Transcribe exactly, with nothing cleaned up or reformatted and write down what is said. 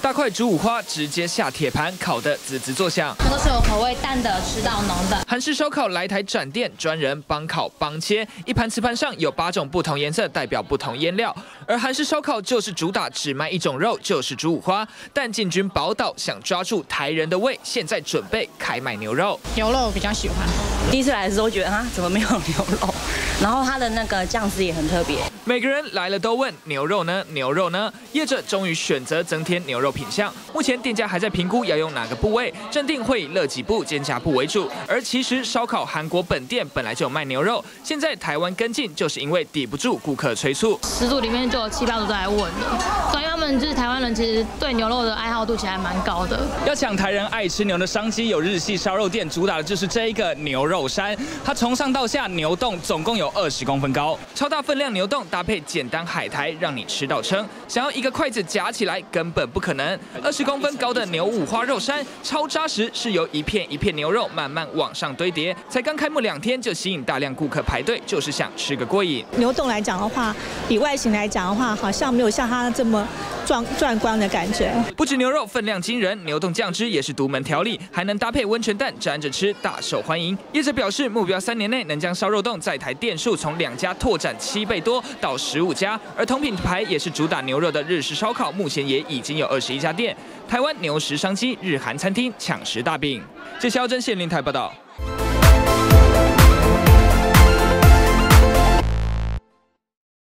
大块煮五花直接下铁盘，烤得滋滋作响。 都是有口味淡的，吃到浓的。 韩式烧烤来台展店，专人帮烤帮切，一盘瓷盘上有八种不同颜色，代表不同腌料。而韩式烧烤就是主打只卖一种肉，就是煮五花。但进军宝岛，想抓住台人的胃，现在准备开卖牛肉。 牛肉比较喜欢。 第一次来的时候觉得啊，怎么没有牛肉？然后它的那个酱汁也很特别。 每个人来了都问牛肉呢？牛肉呢？业者终于选择增添牛肉品项。目前店家还在评估要用哪个部位，认定会以肋脊部、肩胛部为主。而其实烧烤韩国本店本来就有卖牛肉，现在台湾跟进，就是因为抵不住顾客催促。 十组里面就有七八组都来问的，所以他们就是台湾人，其实对牛肉的爱好度其实还蛮高的。 要抢台人爱吃牛的商机，有日系烧肉店主打的就是这一个牛肉山，它从上到下牛冻总共有二十公分高， 超大分量牛冻搭配简单海苔，让你吃到撑。想要一个筷子夹起来，根本不可能。二十公分高的牛五花肉山超扎实，是由一片一片牛肉慢慢往上堆叠。才刚开幕两天就吸引大量顾客排队，就是想吃个过瘾。 牛冻来讲的话，以外形来讲的话，好像没有像它这么壮壮观的感觉。 不止牛肉分量惊人，牛冻酱汁也是独门调理，还能搭配温泉蛋沾着吃，大受欢迎。业者表示，目标三年内能将烧肉冻在台店数从两家拓展七倍多到十五家，而同品牌也是主打牛肉的日式烧烤，目前也已经有二十一家店。台湾牛食商机，日韩餐厅抢食大饼。谢肖真县林台报道。